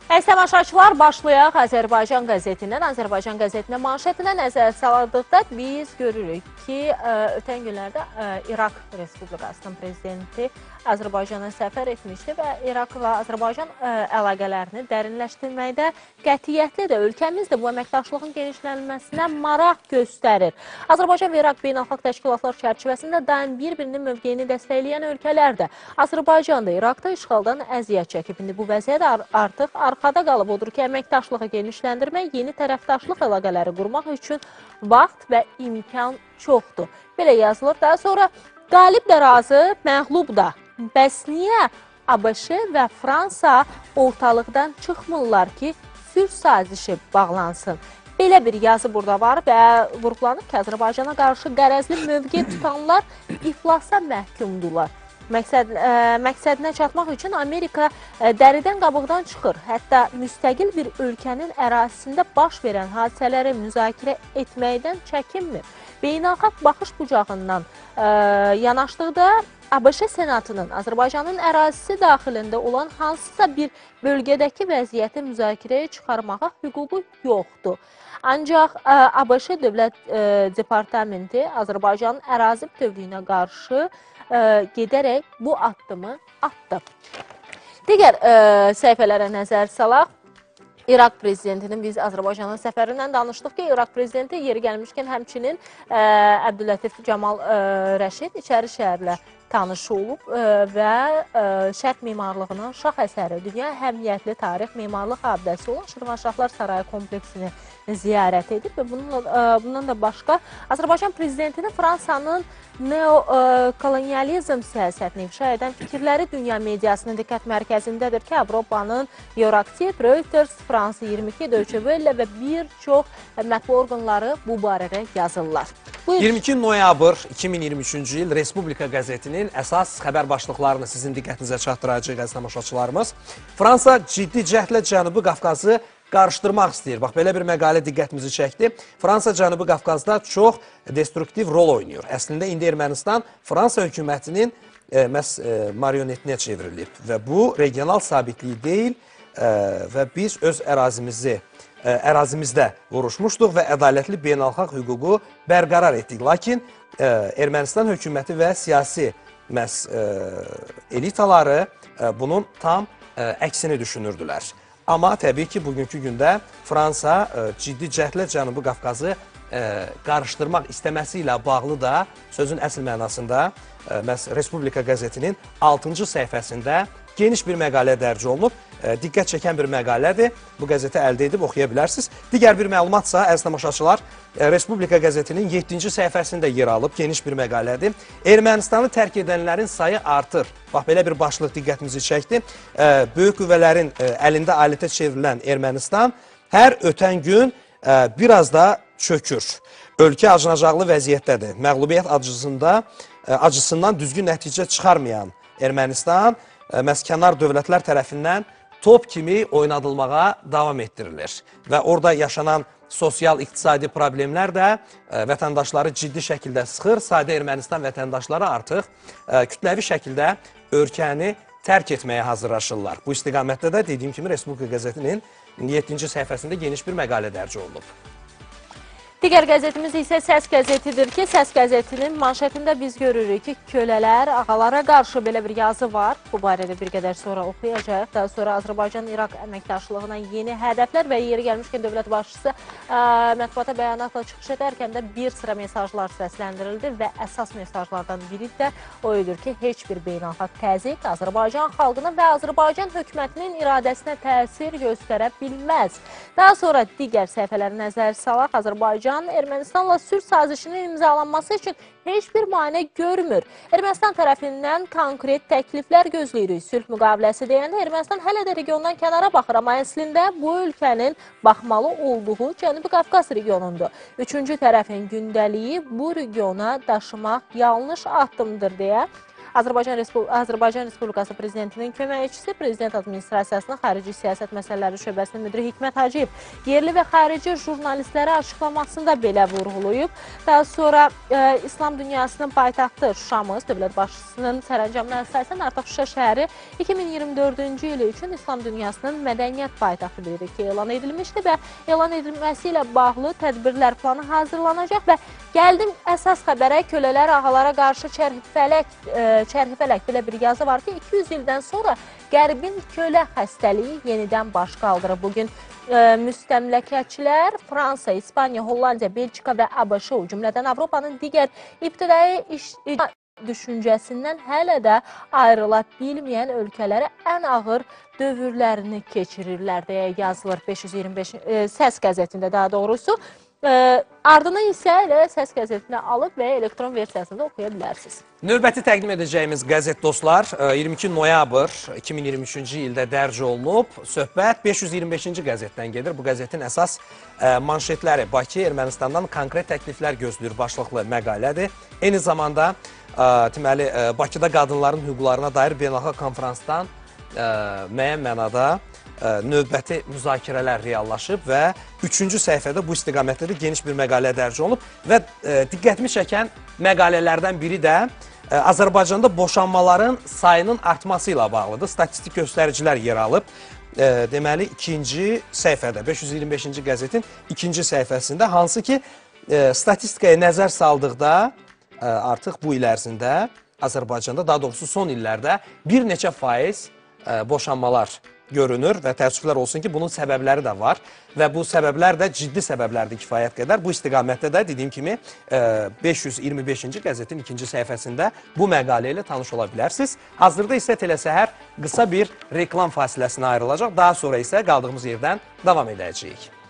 Əziz tamaşaçılar, başlayaq Azərbaycan qəzetindən. Azərbaycan qəzetinə manşetinə nəzər saldıqda biz görürük ki, ötən günlərdə İraq Respublikasının prezidenti Azərbaycana səfər etmişdi və İraq və Azərbaycan əlaqələrini dərinləşdirməkdə qətiyyətlidir. Ölkəmiz də bu əməkdaşlığın genişlənməsinə maraq göstərir. Azərbaycan və İraq beynəlxalq təşkilatlar çərçivəsində daim bir-birinin mövqeyini dəstəkləyən ölkələrdir. Azərbaycan da İraqda işğaldan əziyyət çəkib. İndi bu vəziyyət artıq arxada qalıb. Odur ki, əməkdaşlığı genişləndirmək, yeni tərəfdaşlıq əlaqələri qurmaq üçün vaxt və imkan çoxdur. Belə yazılır. Daha sonra qalib də razı, məğlub da. Bəs niyə ABŞ və Fransa ortalıqdan çıxmırlar ki, sülh sazişi bağlansın? Belə bir yazı burada var və vurğulanır ki, Azərbaycana qarşı qərəzli mövqe tutanlar iflasa məhkumdular. Məqsədinə çatmaq üçün Amerika dəridən qabıqdan çıxır. Hətta müstəqil bir ölkənin ərazisində baş verən hadisələri müzakirə etməkdən çəkinmir. Beynəlxalq baxış bucağından yanaşdıqda ABŞ Senatının Azərbaycanın ərazisi daxilində olan hansısa bir bölgədəki vəziyyəti müzakirəyə çıxarmağa hüququ yoxdur. Ancaq ABŞ Dövlət Departamenti Azərbaycanın ərazi bütövlüyünə qarşı gedərək bu addımı atdı. Digər səhifələrə nəzər salaq. İraq prezidentinin biz Azərbaycanın səfərindən danışdıq ki, İraq prezidenti yeri gəlmişkən həmçinin Əbdülətif Camal Rəşid İçəri şəhərlə tanış olub və şərq mimarlığının şax əsəri, dünya əhəmiyyətli tarix mimarlıq abidəsi olan Şirvanşahlar Sarayı kompleksini ziyarət edib və bundan da başqa Azərbaycan prezidentinin Fransanın neokolonializm siyasətini ifşa edən fikirləri dünya mediasının diqqət mərkəzindədir ki, Avropanın Euraktiv, Reuters, Fransa 22, Deutsche Welle və bir çox mətbu orqanları bu barədə yazırlar. 22 noyabr 2023-cü il Respublika qəzetinin əsas xəbər başlıqlarını sizin diqqətinizə çatdıracaq əziz tamaşaçılarımız. Fransa ciddi cəhdlə Cənubi Qafqazı qarışdırmaq istəyir. Bax, belə bir məqalə diqqətimizi çəkdi. Fransa Cənubi Qafqazda çox destruktiv rol oynayır. Əslində, indi Ermənistan Fransa hökumətinin marionetinə çevrilib və bu regional sabitliyi deyil və biz öz ərazimizdə vuruşmuşduq və ədalətli beynəlxalq hüququ bərqərar etdik. Lakin Ermənistan hökuməti və siyasi elitaları bunun tam əksini düşünürdülər. Amma təbii ki, bugünkü gündə Fransa ciddi cəhdlə Cənubi Qafqazı qarışdırmaq istəməsi ilə bağlı da sözün əsl mənasında Respublika qəzetinin 6-cı səhifəsində geniş bir məqalə dərc olunub. Diqqət çəkən bir məqalədir. Bu qəzeti əldə edib oxuya bilərsiniz. Digər bir məlumatsa, əziz tamaşaçılar, Respublika qəzetinin 7-ci səhifəsində yer alıb geniş bir məqalədir. Ermənistanı tərk edənlərin sayı artır. Bax, belə bir başlıq diqqətimizi çəkdi. Böyük qüvvələrin əlində alətə çevrilən Ermənistan hər ötən gün biraz da çökür. Ölkə acınacaqlı vəziyyətdədir. Məğlubiyyət acısından düzgün nəticə çıxarmayan Ermənistan kənar dövlətlər tərəfindən top kimi oynadılmağa davam etdirilir. Və orada yaşanan sosial-iqtisadi problemlər də vətəndaşları ciddi şəkildə sıxır. Sadə Ermənistan vətəndaşları artıq kütləvi şəkildə ölkəni tərk etməyə hazırlaşırlar. Bu istiqamətdə də dediyim kimi Respublika qəzetinin 7-ci səhifəsində geniş bir məqalə dərc olunub. Digər qəzetimiz isə Səs qəzetidir ki, Səs qəzetinin manşetində biz görürük ki, kölələr, ağalara qarşı belə bir yazı var. Bu barədə bir qədər sonra oxuyacaq. Daha sonra Azərbaycan-İraq əməkdaşlığına yeni hədəflər və yeri gəlmişkən dövlət başçısı mətbuata bəyanatla çıxış edərkən də bir sıra mesajlar səsləndirildi və əsas mesajlardan biri də o edir ki, heç bir beynəlxalq təzyiq Azərbaycan xalqına və Azərbaycan hökumətinin iradəsinə təsir göstərə bilməz. Daha sonra digər səhifələri nəzər salaq. Azərbaycan Ermənistanla sülh sazişinin imzalanması üçün heç bir mane görmür. Ermənistan tərəfindən konkret təkliflər gözləyirik. Sülh müqaviləsi deyəndə Ermənistan hələ də regiondan kənara baxır, amma əslində bu ölkənin baxmalı olduğu Cənubi Qafqaz regionundur. Üçüncü tərəfin gündəliyi bu regiona daşımaq yanlış addımdır deyə Azərbaycan Respublikası Prezidentinin köməkçisi, Prezident Administrasiyasının Xarici Siyasət Məsələləri Şöbəsinin müdiri Hikmət Hacıyev yerli və xarici jurnalistlərə açıqlamasında belə vurğulayıb. Daha sonra İslam dünyasının paytaxtı Şuşamız dövlət başçısının sərəncamına əsasən artıq Şuşa şəhəri 2024-cü il üçün İslam dünyasının mədəniyyət paytaxtı bilərik ki, elan edilmişdi və elan edilməsi ilə bağlı tədbirlər planı hazırlanacaq və gəldim əsas xəbərə, kölələr ağalara qarşı çərhifələk belə bir yazı var ki, 200 ildən sonra Qərbin kölə xəstəliyi yenidən baş qaldırır. Bugün müstəmləkəçilər Fransa, İspaniya, Hollandiya, Belçika və ABŞ, o cümlədən Avropanın digər ibtidai düşüncəsindən hələ də ayrıla bilməyən ölkələrə ən ağır dövrlərini keçirirlər deyə yazılır 525 Səs qəzetində daha doğrusu. Ardından isə Səs qəzetinə alıb və elektron versiyasında oxuya bilərsiniz. Növbəti təqdim edəcəyimiz qəzet dostlar 22 noyabr 2023-cü ildə dərc olunub. Söhbət 525-ci qəzetdən gedir. Bu qəzetin əsas manşetləri Bakı Ermənistandan konkret təkliflər gözləyir başlıqlı məqalədir. Eyni zamanda deməli Bakıda qadınların hüquqlarına dair beynəlxalq konferansdan müəyyən mənada növbəti müzakirələr reallaşıb və 3-cü səhifədə bu istiqamətdə də geniş bir məqalə dərc olunub və diqqətimi çəkən məqalələrdən biri də Azərbaycanda boşanmaların sayının artması ilə bağlıdır. Statistik göstəricilər yer alıb. Deməli, 2-ci səhifədə, 525-ci qəzetin 2-ci səhifəsində, hansı ki, statistikaya nəzər saldıqda artıq bu il ərzində Azərbaycanda, daha doğrusu son illərdə bir neçə faiz boşanmalar görünür və təəssüflər olsun ki, bunun səbəbləri də var və bu səbəblər də ciddi səbəblərdir kifayət qədər. Bu istiqamətdə də dediyim kimi 525-ci qəzetin 2-ci səhifəsində bu məqalə ilə tanış ola bilərsiniz. Hazırda isə Telesəhər qısa bir reklam fasiləsinə ayrılacaq. Daha sonra isə qaldığımız yerdən davam edəcəyik.